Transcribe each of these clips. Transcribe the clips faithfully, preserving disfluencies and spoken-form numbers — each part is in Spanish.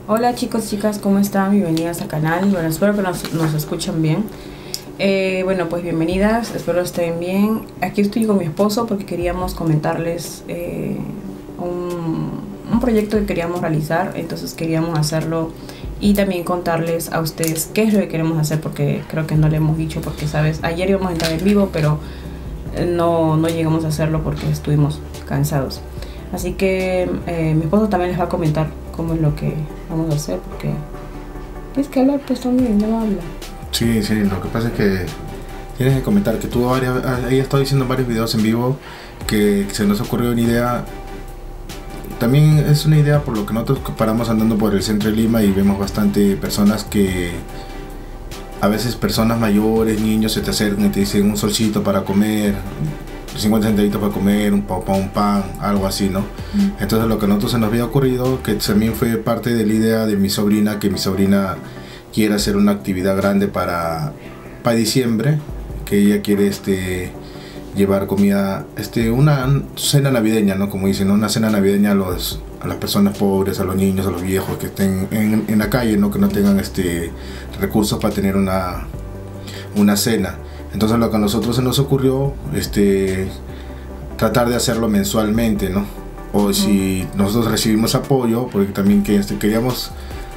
Hola chicos, chicas, ¿cómo están? Bienvenidas al canal. Bueno, espero que nos, nos escuchen bien. Eh, bueno, pues bienvenidas, espero estén bien. Aquí estoy con mi esposo porque queríamos comentarles eh, un, un proyecto que queríamos realizar. Entonces queríamos hacerlo y también contarles a ustedes qué es lo que queremos hacer, porque creo que no le hemos dicho, porque sabes, ayer íbamos a entrar en vivo, pero no, no llegamos a hacerlo porque estuvimos cansados. Así que eh, mi esposo también les va a comentar cómo es lo que vamos a hacer, porque tienes que hablar pues también, no habla. Sí, sí, lo que pasa es que tienes que comentar que tú varias, ella está diciendo en varios videos en vivo que, que se nos ocurrió una idea. También es una idea por lo que nosotros paramos andando por el centro de Lima y vemos bastante personas que a veces personas mayores, niños se te acercan y te dicen un solcito para comer, cincuenta centavitos para comer, un pan, un pan, algo así, ¿no? Mm. Entonces lo que a nosotros se nos había ocurrido, que también fue parte de la idea de mi sobrina, que mi sobrina quiere hacer una actividad grande para, para diciembre, que ella quiere este, llevar comida, este, una cena navideña, ¿no? Como dicen, ¿no? Una cena navideña a, los, a las personas pobres, a los niños, a los viejos que estén en, en la calle, ¿no? Que no tengan este, recursos para tener una, una cena. Entonces lo que a nosotros se nos ocurrió, este, tratar de hacerlo mensualmente, ¿no? O si nosotros recibimos apoyo, porque también que, este, queríamos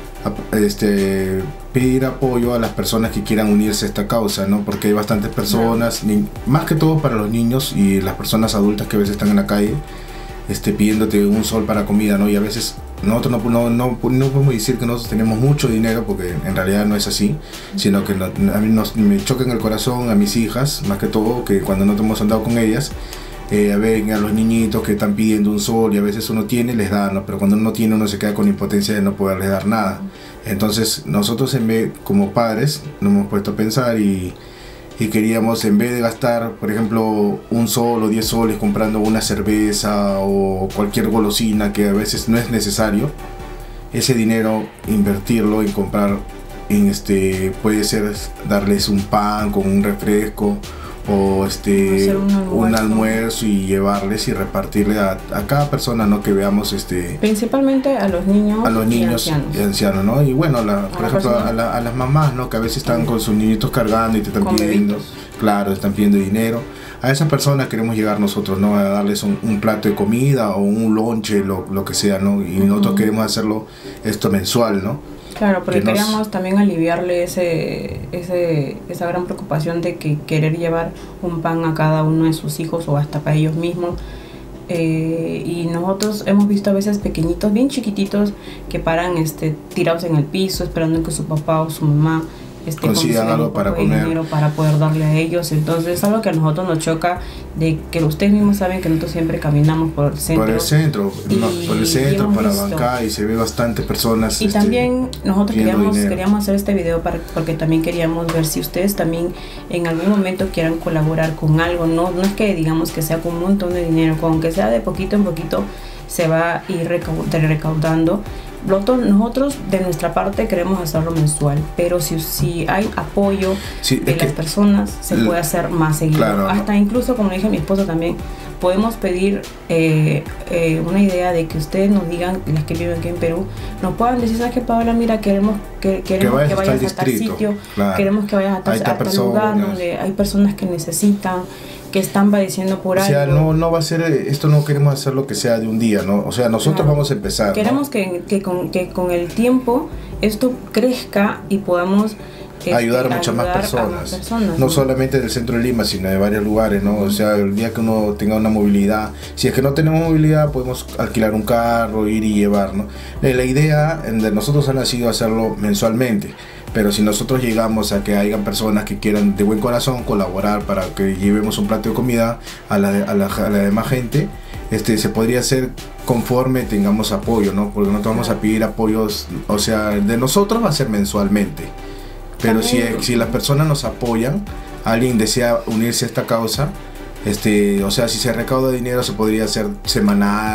este, pedir apoyo a las personas que quieran unirse a esta causa, ¿no? Porque hay bastantes personas, ni, más que todo para los niños y las personas adultas que a veces están en la calle, este, pidiéndote un sol para comida, ¿no? Y a veces nosotros no, no, no, no podemos decir que nosotros tenemos mucho dinero, porque en realidad no es así, sino que no, a mí nos, me choca en el corazón a mis hijas, más que todo, que cuando no hemos andado con ellas, eh, a ver a los niñitos que están pidiendo un sol y a veces uno tiene, les da, ¿no? Pero cuando uno no tiene, uno se queda con impotencia de no poderles dar nada. Entonces nosotros en vez, como padres, nos hemos puesto a pensar y y queríamos, en vez de gastar, por ejemplo, un sol o diez soles comprando una cerveza o cualquier golosina que a veces no es necesario, ese dinero invertirlo en comprar, en este, puede ser darles un pan con un refresco o este un almuerzo. un almuerzo y llevarles y repartirle a, a cada persona, ¿no? Que veamos, este, principalmente a los niños, a los niños y ancianos, y ancianos, ¿no? Y bueno, la, por ejemplo a, la, a las mamás, ¿no? Que a veces están con sus niñitos cargando y te están con pidiendo bebitos. Claro, están pidiendo dinero. A esas personas queremos llegar nosotros, ¿no? A darles un, un plato de comida o un lonche, lo, lo que sea, ¿no? Y uh-huh. nosotros queremos hacerlo esto mensual, ¿no? Claro, porque nos... queríamos también aliviarle ese, ese, esa gran preocupación de que querer llevar un pan a cada uno de sus hijos o hasta para ellos mismos. Eh, y nosotros hemos visto a veces pequeñitos, bien chiquititos, que paran este, tirados en el piso esperando que su papá o su mamá este, consigan algo para comer, dinero para poder darle a ellos. Entonces es algo que a nosotros nos choca, de que ustedes mismos saben que nosotros siempre caminamos por el centro. Por el centro, no, por el centro para bancar y se ve bastante personas. Y este, también nosotros queríamos, queríamos hacer este video para, porque también queríamos ver si ustedes también en algún momento quieran colaborar con algo. No, no es que digamos que sea con un montón de dinero, con aunque sea de poquito en poquito se va a ir recaudando. Nosotros de nuestra parte queremos hacerlo mensual, pero si, si hay apoyo sí, de las personas se el, puede hacer más seguido, claro, hasta no. Incluso, como dije a mi esposo también, podemos pedir eh, eh, una idea de que ustedes nos digan, las que viven aquí en Perú, nos puedan decir, ¿sabes qué, Paola? Mira, queremos que, queremos que vayas, que vayas a tal sitio, claro. Queremos que vayas a tal, a tal lugar donde hay personas que necesitan, que están padeciendo por algo. O sea, no, no va a ser, esto no queremos hacerlo que sea de un día, ¿no? O sea, nosotros claro. vamos a empezar. Queremos ¿no? que, que, con, que con el tiempo esto crezca y podamos este, ayudar a muchas más personas, más personas no, ¿no? solamente del centro de Lima, sino de varios lugares, ¿no? Uh-huh. O sea, el día que uno tenga una movilidad, si es que no tenemos movilidad, podemos alquilar un carro, ir y llevar, ¿no? La idea de nosotros ha nacido hacerlo mensualmente. Pero si nosotros llegamos a que hayan personas que quieran de buen corazón colaborar para que llevemos un plato de comida a la, a la, a la demás gente, este, se podría hacer conforme tengamos apoyo, ¿no? Porque no te vamos a pedir apoyos, o sea, de nosotros va a ser mensualmente. Pero si, si las personas nos apoyan, alguien desea unirse a esta causa, este, o sea, si se recauda dinero se podría hacer semanal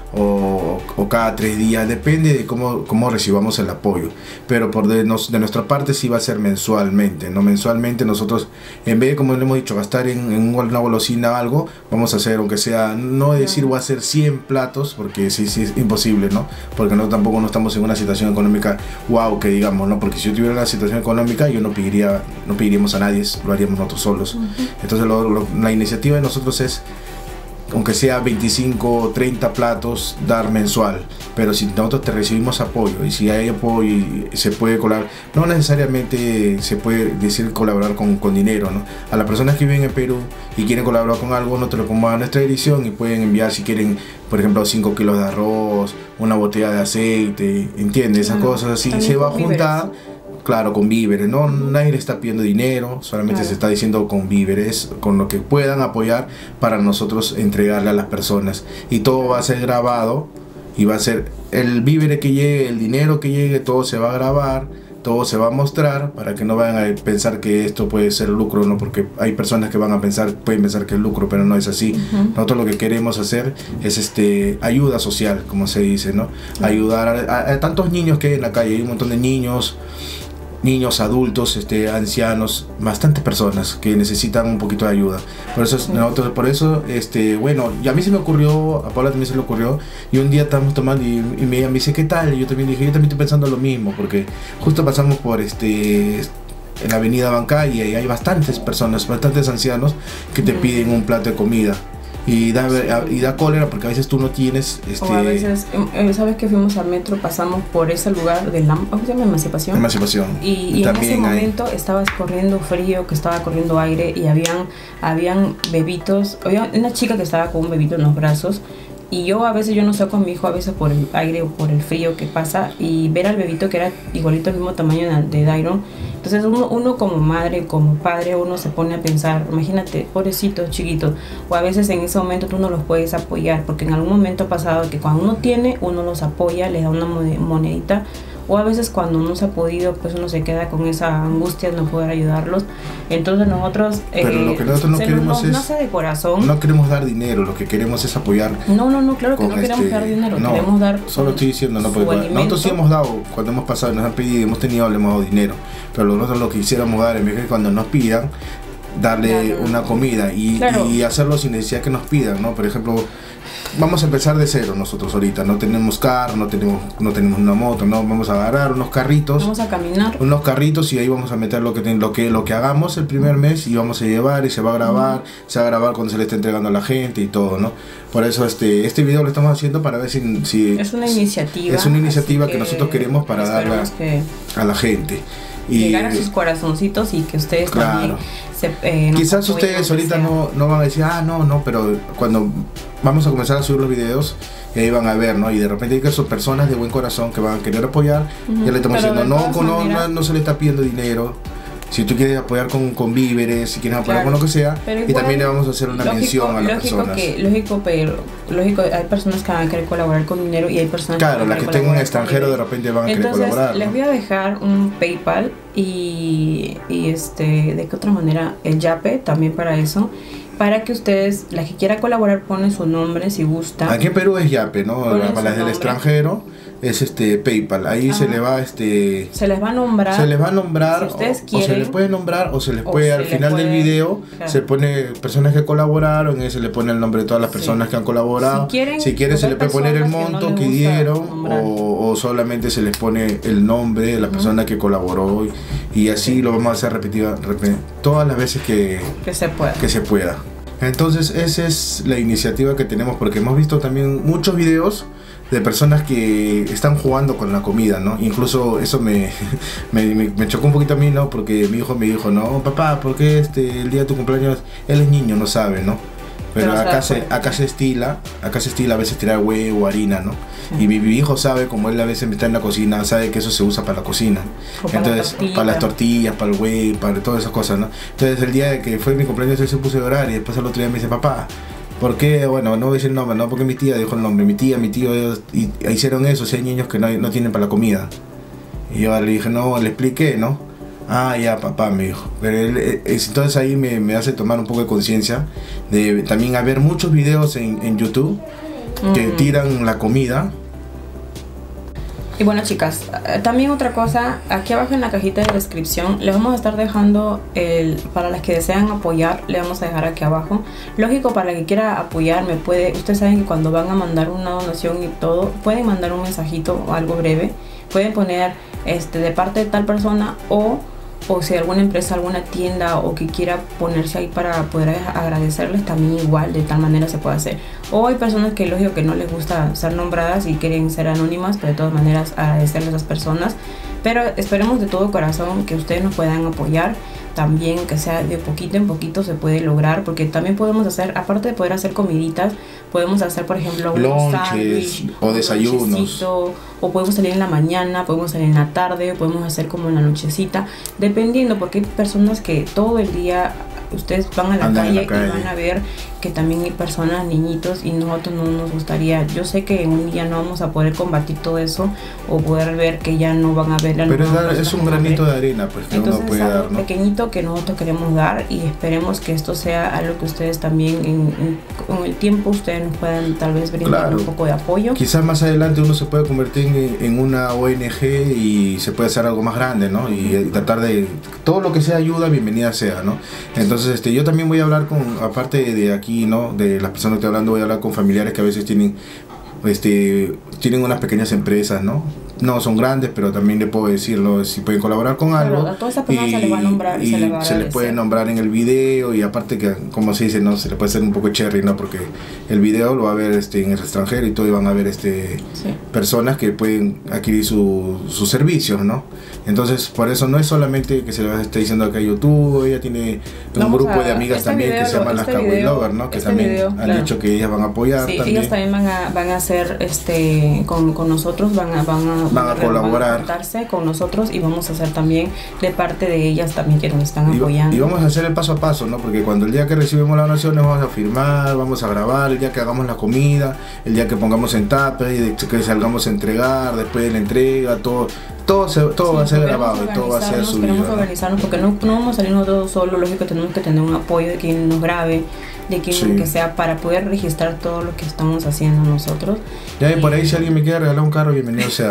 o, o cada tres días, depende de cómo, cómo recibamos el apoyo, pero por de, nos, de nuestra parte sí va a ser mensualmente, no mensualmente nosotros, en vez de, como le hemos dicho, gastar en, en una golosina o algo, vamos a hacer, aunque sea, no decir voy a hacer cien platos, porque sí, sí es imposible, ¿no? Porque no, tampoco no estamos en una situación económica, wow, que digamos, ¿no? Porque si yo tuviera una situación económica, yo no pediría, no pediríamos a nadie, lo haríamos nosotros solos. Uh-huh. Entonces lo, lo, la iniciativa de nosotros es, aunque sea veinticinco o treinta platos, dar mensual, pero si nosotros te recibimos apoyo y si hay apoyo y se puede colaborar, no necesariamente se puede decir colaborar con, con dinero, ¿no? A las personas que viven en Perú y quieren colaborar con algo, nosotros lo ponemos a nuestra edición y pueden enviar, si quieren, por ejemplo, cinco kilos de arroz, una botella de aceite, ¿entiendes? Esas bueno, cosas así, se va a juntar. Claro, con víveres, no, nadie le está pidiendo dinero, solamente claro. se está diciendo con víveres, con lo que puedan apoyar para nosotros entregarle a las personas. Y todo va a ser grabado y va a ser el vívere que llegue, el dinero que llegue, todo se va a grabar, todo se va a mostrar para que no vayan a pensar que esto puede ser lucro, ¿no? Porque hay personas que van a pensar, pueden pensar que es lucro, pero no es así. Uh-huh. Nosotros lo que queremos hacer es este ayuda social, como se dice, ¿no? Uh-huh. Ayudar a, a, a tantos niños que hay en la calle, hay un montón de niños. niños, adultos, este, ancianos, bastantes personas que necesitan un poquito de ayuda. Por eso, sí. nosotros, por eso, este, bueno, y a mí se me ocurrió, a Paula también se le ocurrió, y un día estábamos tomando y, y me, me dice, ¿qué tal? Y yo también dije, yo también estoy pensando lo mismo, porque justo pasamos por este, en la avenida Bancay y hay bastantes personas, bastantes ancianos que te piden un plato de comida. Y da, y da cólera porque a veces tú no tienes este... o a veces, sabes que fuimos al metro, pasamos por ese lugar de la ¿cómo se llama? Emancipación Emancipación y, y, y en ese momento hay... estaba corriendo frío, que estaba corriendo aire y habían habían bebitos, había una chica que estaba con un bebito en los brazos. Y yo a veces, yo no saco a mi hijo a veces por el aire o por el frío que pasa, y ver al bebito que era igualito, el mismo tamaño de, de Dairon. Entonces uno, uno como madre, como padre, uno se pone a pensar, imagínate, pobrecitos, chiquitos, o a veces en ese momento tú no los puedes apoyar, porque en algún momento ha pasado que cuando uno tiene, uno los apoya, les da una monedita, o a veces cuando no se ha podido, pues uno se queda con esa angustia de no poder ayudarlos. Entonces nosotros, pero eh, lo que nosotros no queremos no, es, nace de corazón. No queremos dar dinero, lo que queremos es apoyar. No, no, no, claro que no este, queremos dar dinero, no, queremos dar solo estoy diciendo, no puede, nosotros sí hemos dado, cuando hemos pasado, nos han pedido, hemos tenido, le hemos dado dinero, pero nosotros lo que quisiéramos dar, en vez de cuando nos pidan, darle claro. una comida y, claro. y hacerlo sin necesidad que nos pidan, ¿no? Por ejemplo, vamos a empezar de cero nosotros ahorita, no tenemos carro, no tenemos, no tenemos una moto, no, vamos a agarrar unos carritos, vamos a caminar, unos carritos y ahí vamos a meter lo que lo que lo que hagamos el primer mes y vamos a llevar y se va a grabar, uh-huh. se va a grabar cuando se le esté entregando a la gente y todo, ¿no? Por eso este este video lo estamos haciendo para ver si, si es una iniciativa, es una iniciativa que, que nosotros queremos para darle que a la gente. Y llegar a sus corazoncitos y que ustedes claro. también se, eh, quizás ustedes ahorita no, no van a decir, ah, no, no, pero cuando vamos a comenzar a subir los videos, y ahí van a ver, ¿no? Y de repente hay que son personas de buen corazón que van a querer apoyar, uh-huh. ya le estamos pero diciendo, no, no, no, no se le está pidiendo dinero. Si tú quieres apoyar con, con víveres, si quieres apoyar claro. con lo que sea, igual, y también le vamos a hacer una lógico, mención a las lógico personas. Que, lógico, pero lógico, hay personas que van a querer colaborar con dinero y hay personas claro, que van a querer colaborar. Claro, las que tengan un extranjero de repente van a Entonces, querer colaborar. Les ¿no? voy a dejar un PayPal y, y este, de qué otra manera, el Yape también para eso. Para que ustedes, la que quiera colaborar, ponen su nombre si gusta. Aquí en Perú es Yape, ¿no? Para las del extranjero es este PayPal. Ahí ah, se le va este se les va a nombrar. Se les va a nombrar si ustedes o, quieren, o se les puede nombrar o se les puede se al les final puede, del video claro. se pone personas que colaboraron y se le pone el nombre de todas las personas sí. que han colaborado. Si quieren, si quieren se le puede poner el monto que, no que dieron o, o solamente se les pone el nombre de la uh-huh. persona que colaboró y, y así sí. lo vamos a hacer repetida repet, todas las veces que, que se pueda. Que se pueda. Entonces esa es la iniciativa que tenemos porque hemos visto también muchos videos de personas que están jugando con la comida, ¿no? Incluso eso me, me, me chocó un poquito a mí, ¿no? Porque mi hijo me dijo, no, papá, ¿por qué este, el día de tu cumpleaños? Él es niño, no sabe, ¿no? Pero, Pero acá, se, acá se estila, acá se estila a veces tirar huevo, harina, ¿no? Sí. Y mi, mi hijo sabe, como él a veces está en la cocina, sabe que eso se usa para la cocina. O para Entonces, la para las tortillas, para el huevo, para todas esas cosas, ¿no? Entonces el día de que fue mi cumpleaños él se puso a llorar y después al otro día me dice, papá, ¿por qué? Bueno, no voy a decir el nombre, no, porque mi tía dijo el nombre, mi tía, mi tío, ellos, y, y hicieron eso, si hay niños que no, no tienen para la comida. Y yo le dije, no, le expliqué, ¿no? Ah, ya, papá, me dijo. Pero él, entonces ahí me, me hace tomar un poco de conciencia de también haber muchos videos en, en YouTube uh-huh. que tiran la comida. Y bueno, chicas, también otra cosa, aquí abajo en la cajita de descripción les vamos a estar dejando el, para las que desean apoyar, le vamos a dejar aquí abajo. Lógico, para la que quiera apoyar, me puede, ustedes saben que cuando van a mandar una donación y todo, pueden mandar un mensajito o algo breve, pueden poner este de parte de tal persona, o o si alguna empresa, alguna tienda o que quiera ponerse ahí para poder agradecerles, también igual, de tal manera se puede hacer. O hay personas que lógico que no les gusta ser nombradas y quieren ser anónimas, pero de todas maneras agradecerles a esas personas. Pero esperemos de todo corazón que ustedes nos puedan apoyar también, que sea de poquito en poquito se puede lograr, porque también podemos hacer, aparte de poder hacer comiditas, podemos hacer por ejemplo un sándwich o desayunos, o podemos salir en la mañana, podemos salir en la tarde, o podemos hacer como en la nochecita, dependiendo, porque hay personas que todo el día ustedes van a la calle, la calle y van a ver que también hay personas, niñitos, y nosotros no nos gustaría, yo sé que en un día no vamos a poder combatir todo eso o poder ver que ya no van a ver la pero es, dar, es un granito de arena pues que entonces, uno puede algo dar, ¿no? pequeñito que nosotros queremos dar, y esperemos que esto sea algo que ustedes también en, en, con el tiempo ustedes nos puedan tal vez brindar claro. un poco de apoyo. Quizás más adelante uno se puede convertir en, en una O N G y se puede hacer algo más grande, ¿no? Y, y tratar de todo lo que sea ayuda, bienvenida sea, ¿no? Entonces este yo también voy a hablar con, aparte de aquí, ¿no? De las personas que estoy hablando, voy a hablar con familiares que a veces tienen este tienen unas pequeñas empresas, ¿no? No son grandes, pero también le puedo decirlo si pueden colaborar con pero algo. A todas esas personas se les va a nombrar y, y se les va a se les puede nombrar en el video, y aparte que, como se dice, no se le puede hacer un poco cherry, ¿no? Porque el video lo va a ver este en el extranjero y todo, y van a ver este sí. personas que pueden adquirir su, sus servicios, ¿no? Entonces, por eso no es solamente que se le esté diciendo acá a YouTube, ella tiene un Vamos grupo a, de amigas este también video, que se llaman este las Cowboy Lovers, ¿no? Que este también video, han claro. dicho que ellas van a apoyar sí, también. ellas también van a, van a hacer este con, con nosotros, van a, van a, van a colaborar. Van a con nosotros, y vamos a hacer también de parte de ellas también que nos están y, apoyando. Y vamos a hacer el paso a paso, ¿no? Porque cuando el día que recibimos la donación nos vamos a firmar, vamos a grabar, el día que hagamos la comida, el día que pongamos en tapa y que salgamos a entregar, después de la entrega, todo todo, se, todo sí, va a ser grabado y todo va a ser subido. Queremos organizarnos porque no, no vamos a salir nosotros solos, lógico, tenemos que tener un apoyo de quien nos grabe, de quien sí. que sea, para poder registrar todo lo que estamos haciendo nosotros. Ya, y por ahí si alguien me quiere regalar un carro, bienvenido sea.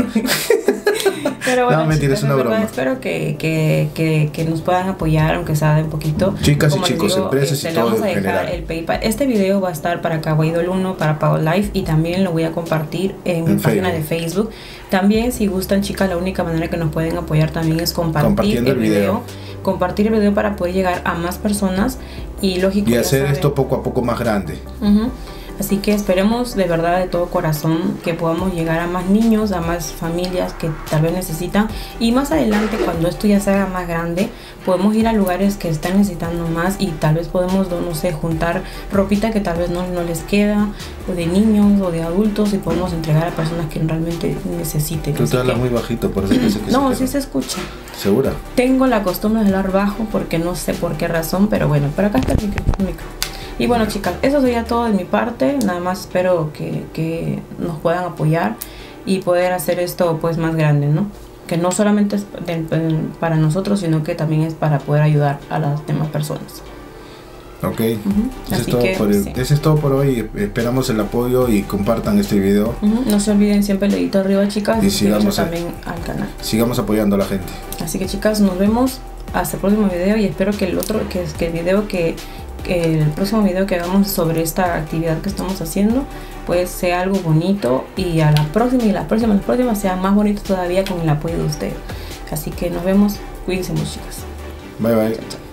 Pero bueno, no, mentira, chicas, es una verdad, broma. Espero que, que, que, que nos puedan apoyar, aunque sea de un poquito. Chicas Como y chicos, digo, empresas este, y todo vamos a en dejar general. El PayPal. Este video va a estar para Kawaii Doll uno, para Pago Live, y también lo voy a compartir en, en mi página de Facebook. También, si gustan, chicas, la única manera que nos pueden apoyar también es compartir el, el video. video. Compartir el video para poder llegar a más personas y lógico. Y hacer esto poco a poco más grande. Uh-huh. Así que esperemos de verdad de todo corazón que podamos llegar a más niños, a más familias que tal vez necesitan, y más adelante cuando esto ya se haga más grande podemos ir a lugares que están necesitando más, y tal vez podemos, no sé, juntar ropita que tal vez no, no les queda, o de niños o de adultos, y podemos entregar a personas que realmente necesiten. Tú te hablas que... muy bajito, por eso que se que No, se sí se escucha. ¿Segura? Tengo la costumbre de hablar bajo porque no sé por qué razón, pero bueno, pero acá está el micro. El micro. Y bueno, chicas, eso sería todo de mi parte. Nada más espero que, que nos puedan apoyar y poder hacer esto pues más grande, ¿no? Que no solamente es de, de, para nosotros, sino que también es para poder ayudar a las demás personas. Ok, uh-huh. eso, es todo que, por el, sí. eso es todo por hoy. Esperamos el apoyo y compartan este video. Uh-huh. No se olviden siempre el dedito arriba, chicas, y sigamos también al canal. Sigamos apoyando a la gente. Así que, chicas, nos vemos hasta el próximo video, y espero que el otro, que, que el video que el próximo video que hagamos sobre esta actividad que estamos haciendo pues sea algo bonito, y a la próxima y la próxima la próxima sea más bonito todavía con el apoyo de ustedes. Así que nos vemos, cuídense mucho, chicas. Bye bye. Chao, chao.